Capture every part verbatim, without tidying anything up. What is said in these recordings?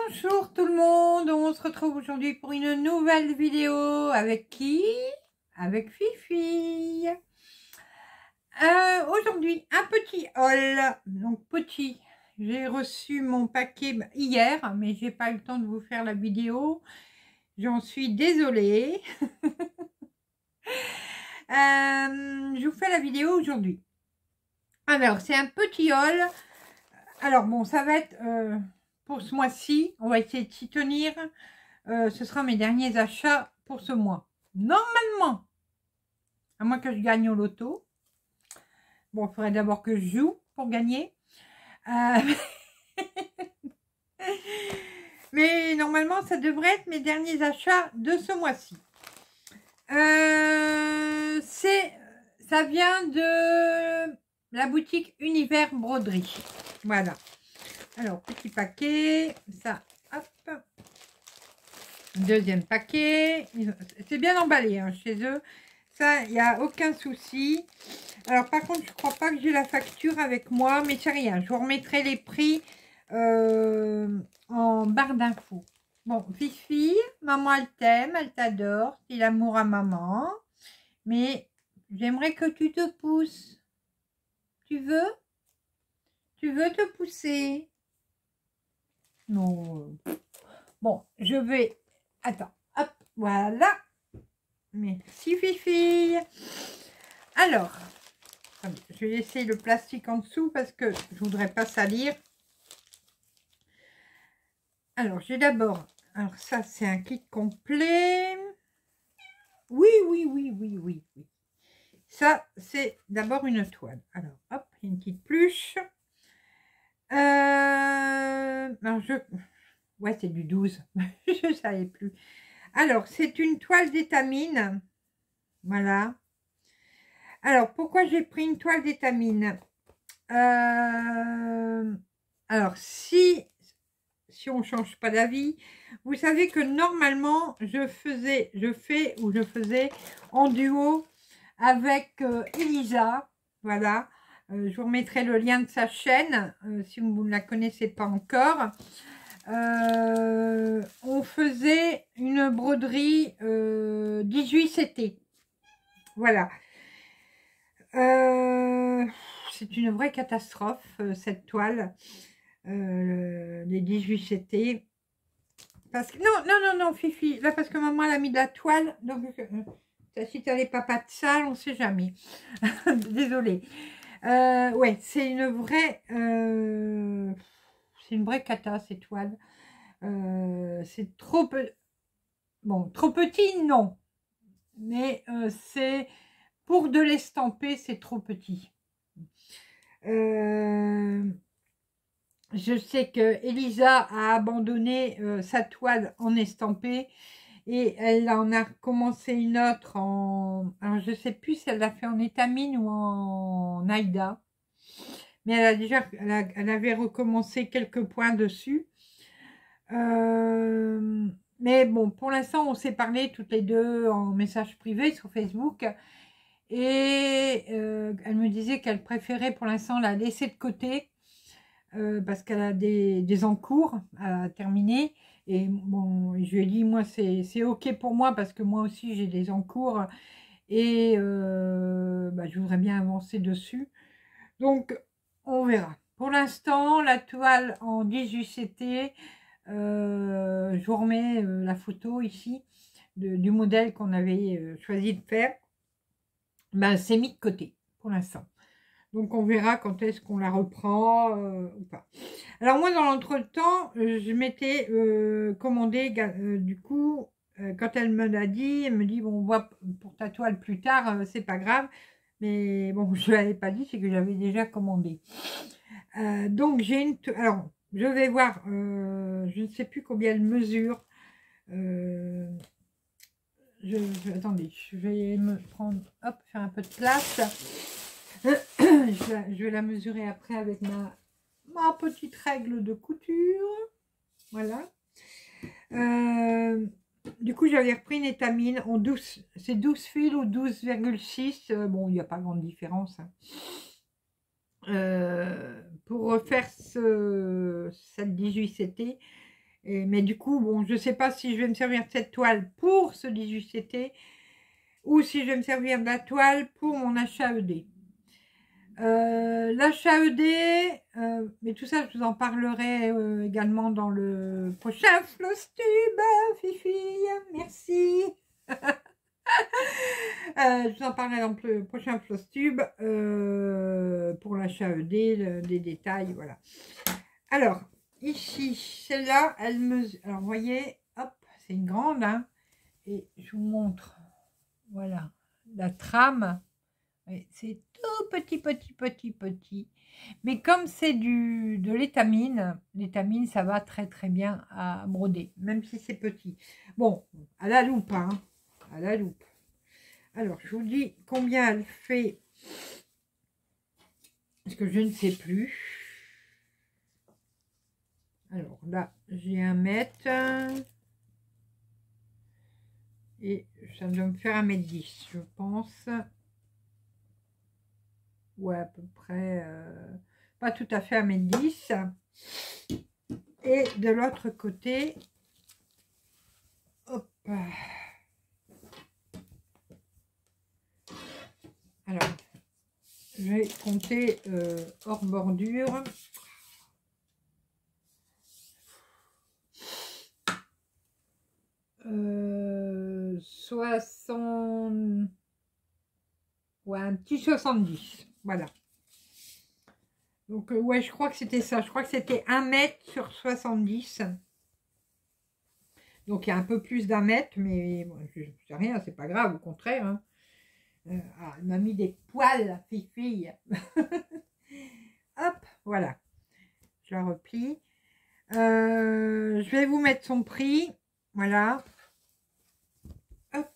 Bonjour tout le monde, on se retrouve aujourd'hui pour une nouvelle vidéo. Avec qui? Avec Fifi. Euh, aujourd'hui, un petit haul. Donc petit, j'ai reçu mon paquet hier, mais j'ai pas eu le temps de vous faire la vidéo. J'en suis désolée. euh, je vous fais la vidéo aujourd'hui. Alors, c'est un petit haul. Alors bon, ça va être... Euh, pour ce mois-ci, on va essayer de s'y tenir. Euh, ce sera mes derniers achats pour ce mois. Normalement, à moins que je gagne au loto. Bon, il faudrait d'abord que je joue pour gagner. Euh... Mais normalement, ça devrait être mes derniers achats de ce mois-ci. Euh, c'est, ça vient de la boutique Univers Broderie. Voilà. Alors, petit paquet. Ça, hop. Deuxième paquet. C'est bien emballé hein, chez eux. Ça, il n'y a aucun souci. Alors, par contre, je ne crois pas que j'ai la facture avec moi. Mais c'est rien. Je vous remettrai les prix euh, en barre d'infos. Bon, Fifi, maman, elle t'aime. Elle t'adore. C'est l'amour à maman. Mais j'aimerais que tu te pousses. Tu veux? Tu veux te pousser? Non. Bon, je vais... Attends, hop, voilà. Merci Fifi. Alors, je vais laisser le plastique en dessous parce que je voudrais pas salir. Alors, j'ai d'abord... Alors ça, c'est un kit complet. Oui, oui, oui, oui, oui, oui. Ça, c'est d'abord une toile. Alors, hop, une petite pluche. Euh... Alors, je... Ouais, c'est du douze. Je ne savais plus. Alors, c'est une toile d'étamine. Voilà. Alors, pourquoi j'ai pris une toile d'étamine? euh, Alors, si, si on ne change pas d'avis, vous savez que normalement, je faisais, je fais ou je faisais en duo avec euh, Elisa. Voilà. Euh, je vous remettrai le lien de sa chaîne euh, si vous ne la connaissez pas encore. Euh, on faisait une broderie euh, dix-huit C T. Voilà. Euh, c'est une vraie catastrophe, euh, cette toile. Euh, les dix-huit C T. Parce que, non, non, non, non, Fifi. Là, parce que maman, elle a mis de la toile. Donc, euh, si tu as les papas de salle, on ne sait jamais. Désolée. Euh, ouais, c'est une vraie... Euh, c'est une vraie cata, ces toiles. Euh, c'est trop peu... Bon, trop petit, non. Mais euh, c'est... Pour de l'estamper, c'est trop petit. Euh, je sais que Elisa a abandonné euh, sa toile en estampé et elle en a commencé une autre en... Alors, je ne sais plus si elle l'a fait en étamine ou en Aïda. Mais elle a déjà... Elle, a, elle avait recommencé quelques points dessus. Euh, mais bon, pour l'instant, on s'est parlé toutes les deux en message privé sur Facebook. Et euh, elle me disait qu'elle préférait pour l'instant la laisser de côté euh, parce qu'elle a des, des encours à terminer. Et bon, je lui ai dit, moi, c'est OK pour moi parce que moi aussi, j'ai des encours et euh, bah, je voudrais bien avancer dessus. Donc, on verra. Pour l'instant, la toile en dix-huit C T, euh, je vous remets euh, la photo ici de, du modèle qu'on avait euh, choisi de faire. Ben, c'est mis de côté pour l'instant. Donc, on verra quand est-ce qu'on la reprend euh, ou pas. Alors, moi, dans l'entretemps, euh, je m'étais euh, commandé, euh, du coup, euh, quand elle me l'a dit, elle me dit, bon, on voit pour ta toile plus tard, euh, c'est pas grave. Mais bon, je ne l'avais pas dit, c'est que j'avais déjà commandé. Euh, donc, j'ai une... Alors, je vais voir, euh, je ne sais plus combien elle mesure. Euh, je, je, attendez, je vais me prendre, hop, faire un peu de place. je, vais, je vais la mesurer après avec ma, ma petite règle de couture. Voilà. Euh, du coup, j'avais repris une étamine en douze, c'est douze fils ou douze virgule six. Euh, bon, il n'y a pas grande différence. Hein. Euh, pour refaire ce, cette dix-huit C T. Et, mais du coup, bon, je ne sais pas si je vais me servir de cette toile pour ce dix-huit C T ou si je vais me servir de la toile pour mon H A E D. Euh, L'H A E D, euh, mais tout ça, je vous en parlerai euh, également dans le prochain Flosstube, Fifi, merci. euh, je vous en parlerai dans le prochain Flosstube euh, pour l'H A E D, le, des détails, voilà. Alors, ici, celle-là, elle mesure, alors vous voyez, hop, c'est une grande, hein, et je vous montre, voilà, la trame. C'est tout petit, petit, petit, petit. Mais comme c'est du de l'étamine, l'étamine, ça va très, très bien à broder, même si c'est petit. Bon, à la loupe, hein, à la loupe. Alors, je vous dis combien elle fait, parce que je ne sais plus. Alors là, j'ai un mètre. Et ça doit me faire un mètre dix, je pense. Ouais, à peu près, euh, pas tout à fait un mètre dix. Et de l'autre côté, hop. Alors, je vais compter euh, hors bordure. Euh, soixante... Ouais, un petit soixante-dix. Voilà. Donc, euh, ouais, je crois que c'était ça. Je crois que c'était un mètre sur soixante-dix. Donc, il y a un peu plus d'un mètre, mais bon, je ne sais rien, c'est pas grave, au contraire. Hein. Euh, ah, elle m'a mis des poils, fille. Hop, voilà. Je la replie. Euh, je vais vous mettre son prix. Voilà. Hop.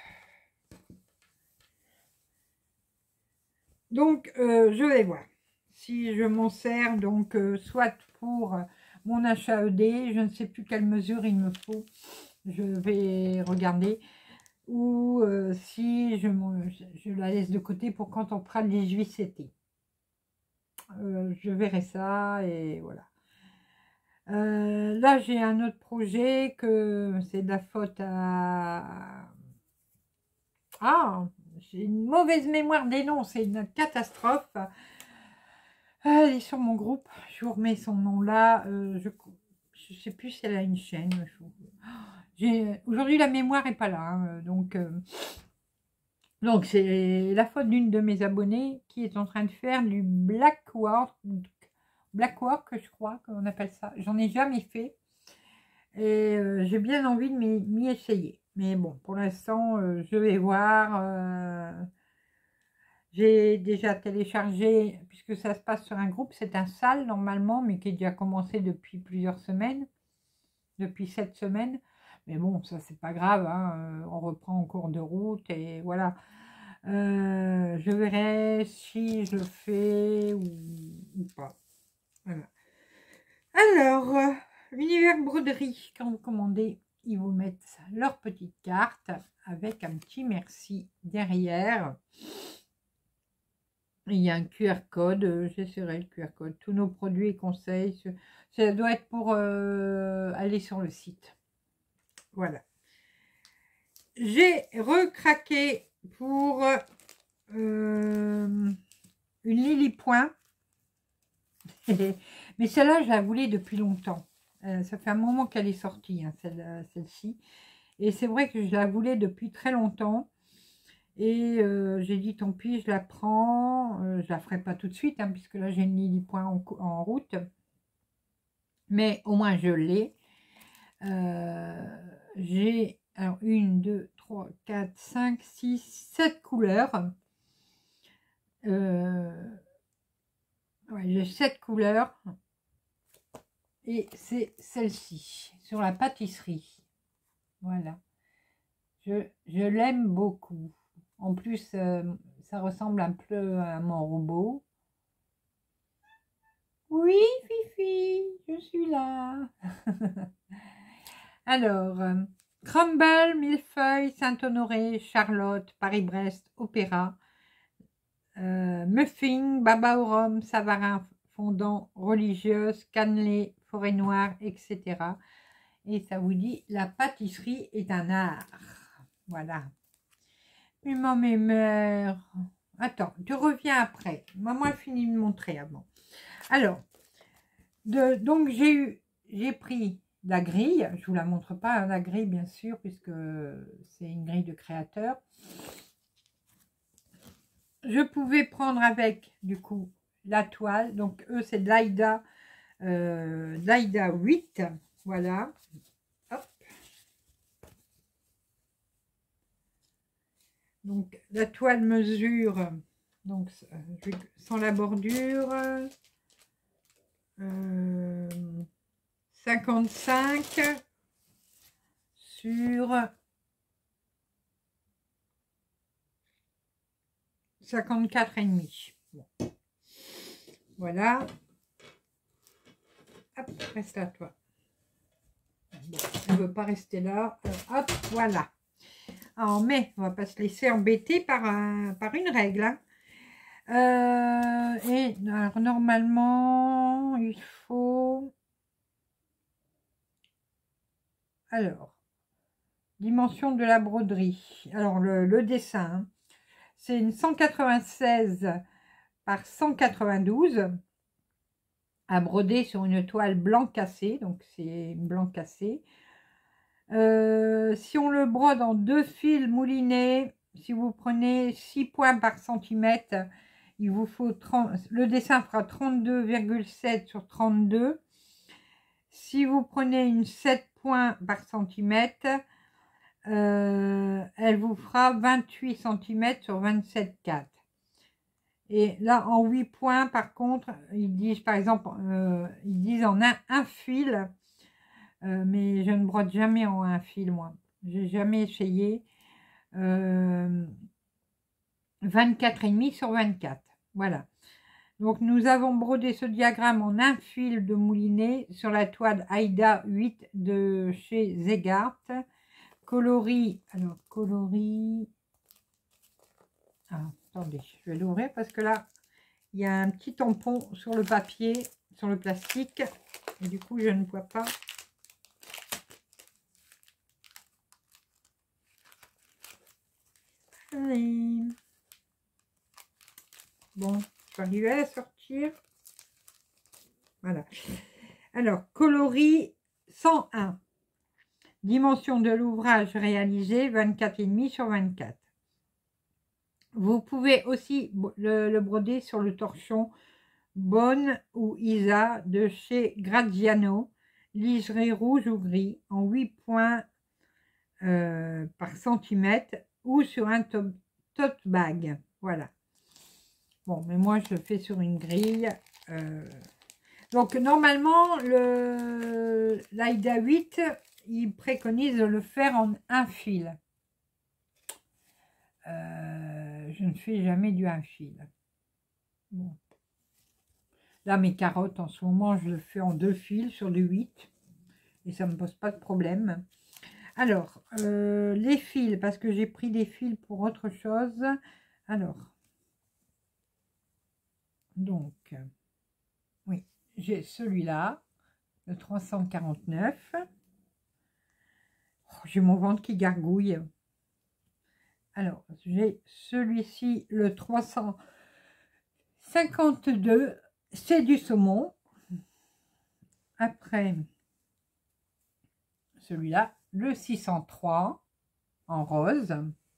Donc, euh, je vais voir si je m'en sers. Donc, euh, soit pour mon H A E D, je ne sais plus quelle mesure il me faut. Je vais regarder. Ou euh, si je, je la laisse de côté pour quand on fera le dix-huit C T. Euh, je verrai ça et voilà. Euh, là, j'ai un autre projet que c'est de la faute à... Ah, j'ai une mauvaise mémoire des noms, c'est une catastrophe. Elle est sur mon groupe, je vous remets son nom là. Euh, je ne sais plus si elle a une chaîne. Aujourd'hui, la mémoire n'est pas là, hein, donc... Euh, Donc, c'est la faute d'une de mes abonnées qui est en train de faire du black work, black work, je crois qu'on appelle ça. J'en ai jamais fait. Et euh, j'ai bien envie de m'y essayer. Mais bon, pour l'instant, euh, je vais voir. Euh, j'ai déjà téléchargé, puisque ça se passe sur un groupe, c'est un salle normalement, mais qui est déjà commencé depuis plusieurs semaines. Depuis sept semaines. Mais bon, ça, c'est pas grave. Hein, on reprend en cours de route et voilà. Euh, je verrai si je le fais ou, ou pas. Voilà. Alors, euh, l'univers broderie, quand vous commandez, ils vous mettent leur petite carte avec un petit merci derrière. Il y a un Q R code, j'essaierai le Q R code. Tous nos produits et conseils, ça doit être pour euh, aller sur le site. Voilà. J'ai recraqué pour euh, une Lily Point. Mais celle-là, je la voulais depuis longtemps. Euh, ça fait un moment qu'elle est sortie, hein, celle-ci. Et c'est vrai que je la voulais depuis très longtemps. Et euh, j'ai dit, tant pis, je la prends. Euh, je la ferai pas tout de suite, hein, puisque là, j'ai une Lily Point en, en route. Mais au moins, je l'ai. Euh, j'ai alors une, deux, trois, quatre, cinq, six, sept couleurs. Euh, ouais, j'ai sept couleurs. Et c'est celle-ci, sur la pâtisserie. Voilà. Je, je l'aime beaucoup. En plus, euh, ça ressemble un peu à mon robot. Oui, Fifi, je suis là. Alors, euh, Crumble, Millefeuille, Saint-Honoré, Charlotte, Paris-Brest, Opéra, euh, Muffin, Baba au rhum, Savarin, Fondant, Religieuse, Cannelé, Forêt Noire, et cetera. Et ça vous dit, la pâtisserie est un art. Voilà. Maman, mes mères. Attends, tu reviens après. Maman a fini de montrer avant. Alors, de, donc j'ai eu, j'ai pris la grille. Je vous la montre pas, hein, la grille, bien sûr, puisque c'est une grille de créateur. Je pouvais prendre avec, du coup, la toile. Donc, eux, c'est de l'Aïda, euh, l'Aïda huit. Voilà. Hop. Donc, la toile mesure, donc, sans la bordure, euh, cinquante-cinq sur cinquante-quatre et demi. Bon. Voilà. Hop, reste là, toi. Bon, on ne veut pas rester là. Euh, hop, voilà. Alors, mais on va pas se laisser embêter par, un, par une règle. Hein. Euh, et alors, normalement, il faut... Alors, dimension de la broderie. Alors, le, le dessin, hein, c'est une cent quatre-vingt-seize par cent quatre-vingt-douze à broder sur une toile blanc cassé. Donc, c'est blanc cassé. Euh, si on le brode en deux fils moulinés, si vous prenez six points par centimètre, il vous faut trente, le dessin fera trente-deux virgule sept sur trente-deux. Si vous prenez une sept points par centimètre, euh, elle vous fera vingt-huit centimètres sur vingt-sept virgule quatre. Et là, en huit points, par contre, ils disent, par exemple, euh, ils disent en un, un fil. Euh, mais je ne brode jamais en un fil, moi. J'ai jamais essayé. Euh, vingt-quatre virgule cinq sur vingt-quatre. Voilà. Donc, nous avons brodé ce diagramme en un fil de moulinet sur la toile Aïda huit de chez Zegart. Coloris. Alors, coloris. Ah, attendez, je vais l'ouvrir parce que là, il y a un petit tampon sur le papier, sur le plastique. Et du coup, je ne vois pas. Allez. Bon, je vais arriver à la sortir. Voilà. Alors, coloris cent un. Dimension de l'ouvrage réalisé vingt-quatre virgule cinq sur vingt-quatre. Vous pouvez aussi le, le broder sur le torchon Bonne ou Isa de chez Graziano. Liseré rouge ou gris en huit points euh, par centimètre ou sur un tote bag. Voilà. Bon, mais moi, je le fais sur une grille. Euh... Donc, normalement, le l'Aïda huit, il préconise de le faire en un fil. Euh, je ne fais jamais du un fil. Bon. Là, mes carottes, en ce moment, je le fais en deux fils sur du huit. Et ça ne me pose pas de problème. Alors, euh, les fils, parce que j'ai pris des fils pour autre chose. Alors, donc, oui, j'ai celui-là, le trois cent quarante-neuf. Oh, j'ai mon ventre qui gargouille. Alors, j'ai celui-ci, le trois cent cinquante-deux, c'est du saumon. Après, celui-là, le six cent trois en rose.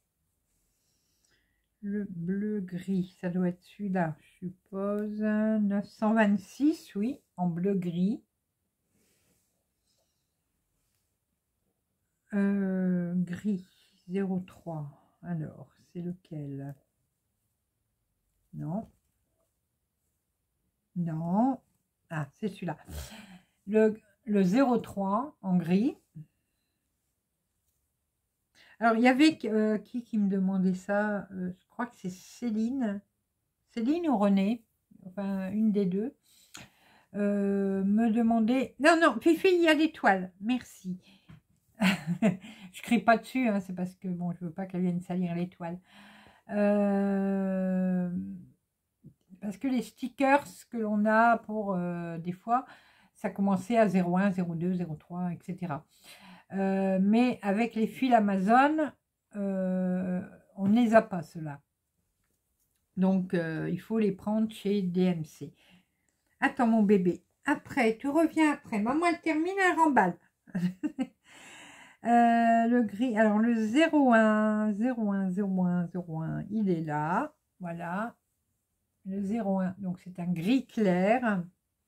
Le bleu-gris, ça doit être celui-là, je suppose. neuf cent vingt-six, oui, en bleu-gris. Euh, gris, zéro trois. Alors, c'est lequel? Non. Non. Ah, c'est celui-là. Le, le zéro trois en gris. Alors, il y avait euh, qui qui me demandait ça? euh, Je crois que c'est Céline. Céline ou René? Enfin, une des deux. Euh, me demandait... Non, non, Fifi, il y a des toiles. Merci. Je crie pas dessus, hein, c'est parce que bon, je veux pas qu'elle vienne salir les toiles. Euh, parce que les stickers que l'on a pour euh, des fois, ça commençait à zéro un, zéro deux, zéro trois, et cetera. Euh, mais avec les fils Amazon, euh, on ne les a pas, ceux-là. Donc, euh, il faut les prendre chez D M C. Attends, mon bébé. Après, tu reviens après. Maman, elle termine, elle remballe. euh, le gris. Alors, le zéro un, zéro un, zéro un, zéro un, il est là. Voilà. Le zéro un, donc c'est un gris clair.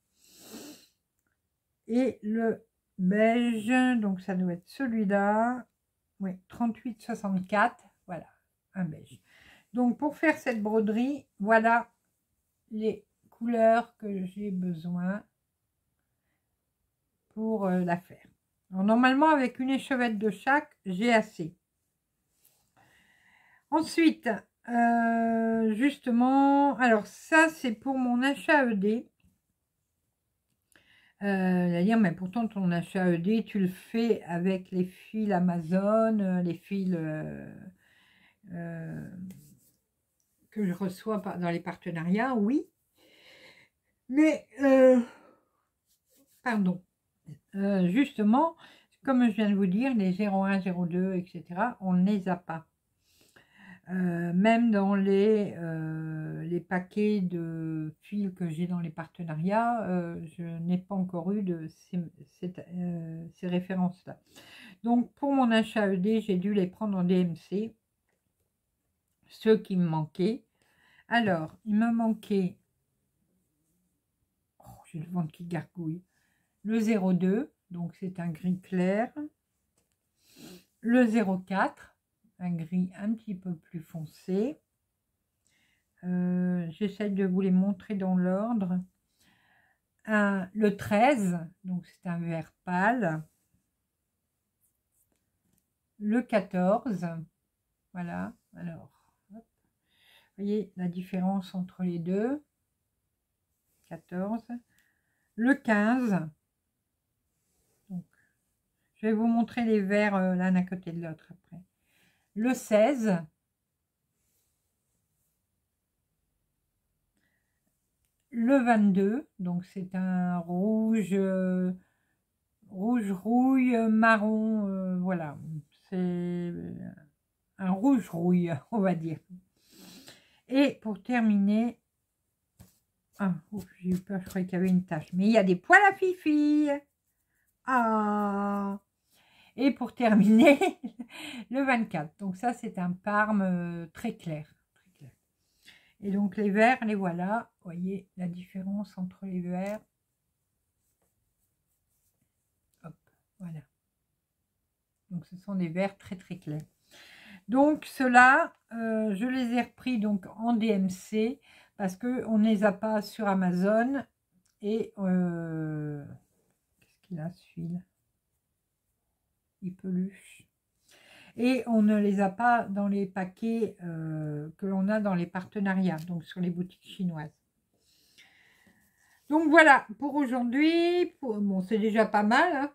Et le beige, donc ça doit être celui-là. Oui, trente-huit soixante-quatre. Voilà, un beige. Donc, pour faire cette broderie, voilà les couleurs que j'ai besoin pour euh, la faire. Alors, normalement, avec une échevette de chaque, j'ai assez. Ensuite, euh, justement, alors ça, c'est pour mon achat E D. Euh, dire, mais pourtant, ton achat E D, tu le fais avec les fils Amazon, euh, les fils euh, euh, que je reçois dans les partenariats, oui. Mais, euh, pardon, euh, justement, comme je viens de vous dire, les zéro un, zéro deux, et cetera, on ne les a pas. Euh, même dans les, euh, les paquets de fils que j'ai dans les partenariats, euh, je n'ai pas encore eu de ces, cette, euh, ces références-là. Donc, pour mon achat E D, j'ai dû les prendre en D M C, ceux qui me manquaient. Alors, il me manquait, oh, j'ai le ventre qui gargouille, le zéro deux, donc c'est un gris clair, le zéro quatre, un gris un petit peu plus foncé. Euh, j'essaie de vous les montrer dans l'ordre. Le treize, donc c'est un vert pâle. Le quatorze, voilà. Alors, hop. Vous voyez la différence entre les deux. quatorze. Le quinze. Donc, je vais vous montrer les verts euh, l'un à côté de l'autre après. Le seize. Le vingt-deux, donc c'est un rouge, euh, rouge rouille, marron, euh, voilà, c'est un rouge rouille, on va dire. Et pour terminer, ah, j'ai eu peur, je croyais qu'il y avait une tache, mais il y a des poils à fifi. Ah. Et pour terminer, le vingt-quatre, donc ça c'est un parme euh, très clair. Et donc les verts, les voilà. Vous voyez la différence entre les verts. Hop, voilà. Donc ce sont des verts très très clairs. Donc ceux-là, euh, je les ai repris donc en D M C parce qu'on ne les a pas sur Amazon. Et euh, qu'est-ce qu'il a ce fil? Il peluche. Et on ne les a pas dans les paquets euh, que l'on a dans les partenariats, donc sur les boutiques chinoises. Donc voilà, pour aujourd'hui, pour... bon, c'est déjà pas mal. Hein.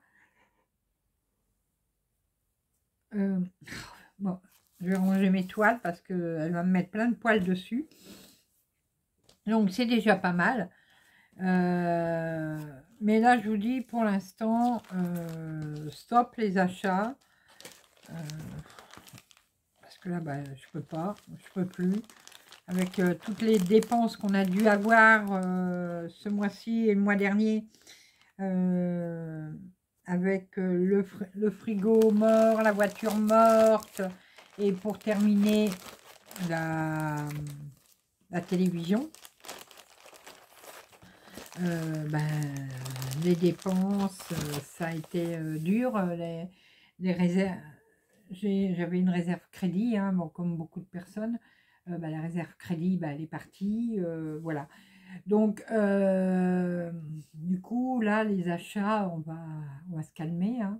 Euh... Bon, je vais ranger mes toiles parce qu'elle va me mettre plein de poils dessus. Donc c'est déjà pas mal. Euh... Mais là, je vous dis, pour l'instant, euh... stop les achats. Euh... Parce que là, bah, je peux pas, je peux plus. Avec euh, toutes les dépenses qu'on a dû avoir euh, ce mois-ci et le mois dernier, euh, avec euh, le, fr le frigo mort, la voiture morte, et pour terminer, la, la télévision. Euh, ben, les dépenses, euh, ça a été euh, dur. Les, les réserves, j'avais une réserve crédit, hein, bon, comme beaucoup de personnes. Euh, bah, la réserve crédit, bah, elle est partie, euh, voilà. Donc, euh, du coup, là, les achats, on va, on va se calmer. Hein.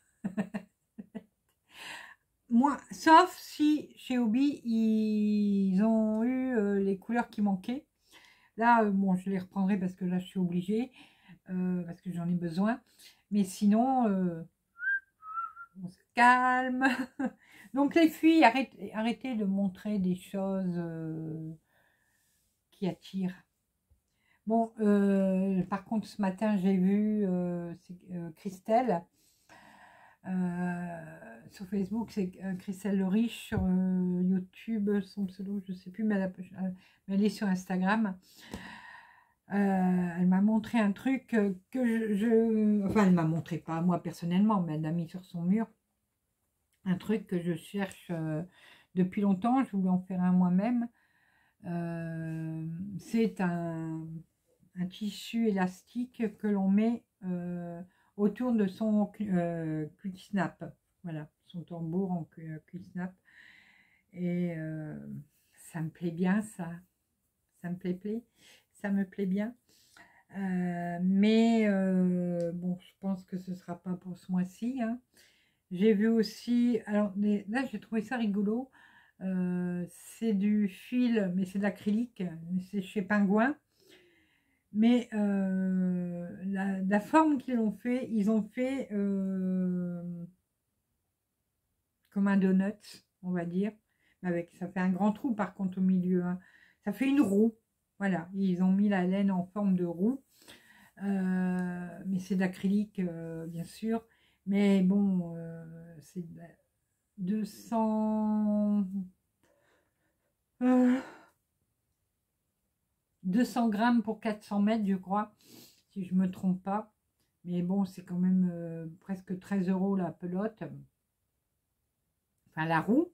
Moi, sauf si chez Obi, ils ont eu euh, les couleurs qui manquaient. Là, euh, bon, je les reprendrai parce que là, je suis obligée, euh, parce que j'en ai besoin. Mais sinon, euh, on se calme. Donc les filles, arrêtez, arrêtez de montrer des choses euh, qui attirent. Bon, euh, par contre, ce matin, j'ai vu euh, euh, Christelle. Euh, sur Facebook, c'est euh, Christelle le Riche. Sur euh, YouTube, son pseudo, je ne sais plus, mais elle, a, euh, mais elle est sur Instagram. Euh, elle m'a montré un truc que je, je... Enfin, elle m'a montré, pas moi personnellement, mais elle l'a mis sur son mur. Un truc que je cherche euh, depuis longtemps. Je voulais en faire un moi-même. Euh, c'est un, un tissu élastique que l'on met euh, autour de son euh, snap. Voilà, son tambour en snap. Et euh, ça me plaît bien, ça. Ça me plaît, plaît. Ça me plaît bien. Euh, mais euh, bon, je pense que ce sera pas pour ce mois-ci. Hein. J'ai vu aussi, alors les, là j'ai trouvé ça rigolo. Euh, c'est du fil, mais c'est de l'acrylique. C'est chez Pingouin. Mais euh, la, la forme qu'ils ont fait, ils ont fait euh, comme un donut, on va dire. Avec, ça fait un grand trou par contre au milieu. Hein. Ça fait une roue. Voilà, ils ont mis la laine en forme de roue. Euh, mais c'est d'acrylique, euh, bien sûr. Mais bon, euh, c'est deux cents, euh, deux cents grammes pour quatre cents mètres, je crois, si je ne me trompe pas. Mais bon, c'est quand même euh, presque treize euros la pelote. Enfin, la roue.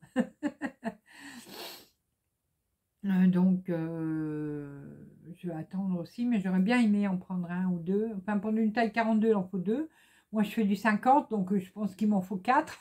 euh, donc, euh, je vais attendre aussi. Mais j'aurais bien aimé en prendre un ou deux. Enfin, pour une taille quarante-deux, il en faut deux. Moi, je fais du cinquante, donc je pense qu'il m'en faut quatre.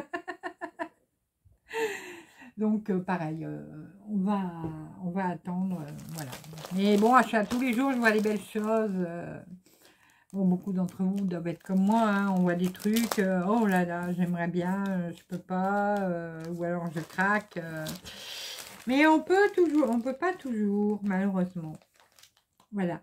Donc, euh, pareil, euh, on, va, on va attendre. Euh, voilà. Mais bon, à tous les jours, je vois des belles choses. Euh, bon, beaucoup d'entre vous doivent être comme moi. Hein, on voit des trucs. Euh, oh là là, j'aimerais bien, euh, je peux pas. Euh, ou alors je craque. Euh, mais on peut toujours, on peut pas toujours, malheureusement. Voilà.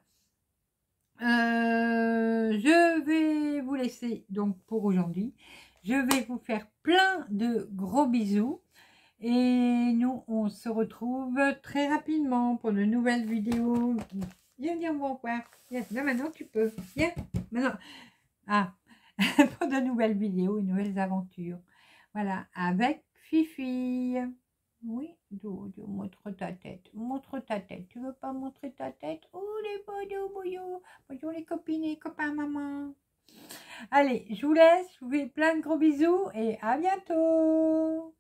Euh, je vais vous laisser donc pour aujourd'hui. Je vais vous faire plein de gros bisous. Et nous, on se retrouve très rapidement pour de nouvelles vidéos. Viens, viens, on va voir. Viens, là, maintenant, tu peux. Viens, maintenant. Ah, pour de nouvelles vidéos et nouvelles aventures. Voilà, avec Fifi. Oui, Dodo, montre ta tête. Montre ta tête. Tu veux pas montrer ta tête? Oh, les boudous, boudous. Bonjour les copines et copains, maman. Allez, je vous laisse. Je vous fais plein de gros bisous et à bientôt.